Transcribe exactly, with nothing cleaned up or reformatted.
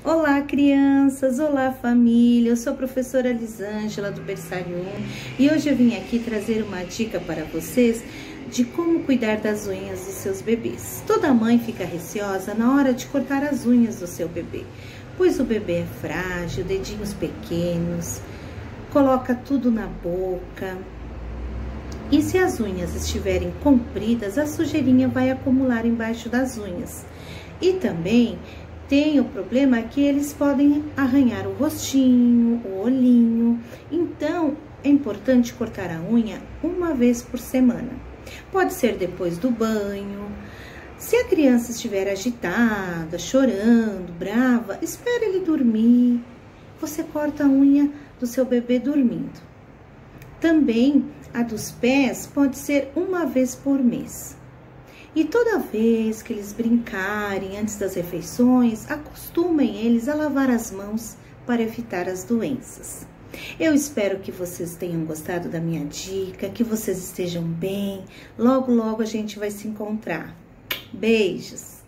Olá, crianças! Olá, família! Eu sou a professora Lisângela do Berçário um e hoje eu vim aqui trazer uma dica para vocês de como cuidar das unhas dos seus bebês. Toda mãe fica receosa na hora de cortar as unhas do seu bebê, pois o bebê é frágil, dedinhos pequenos, coloca tudo na boca. E se as unhas estiverem compridas, a sujeirinha vai acumular embaixo das unhas. E também tem o problema que eles podem arranhar o rostinho, o olhinho. Então, é importante cortar a unha uma vez por semana. Pode ser depois do banho. Se a criança estiver agitada, chorando, brava, espere ele dormir. Você corta a unha do seu bebê dormindo. Também a dos pés pode ser uma vez por mês. E toda vez que eles brincarem antes das refeições, acostumem eles a lavar as mãos para evitar as doenças. Eu espero que vocês tenham gostado da minha dica, que vocês estejam bem. Logo, logo a gente vai se encontrar. Beijos!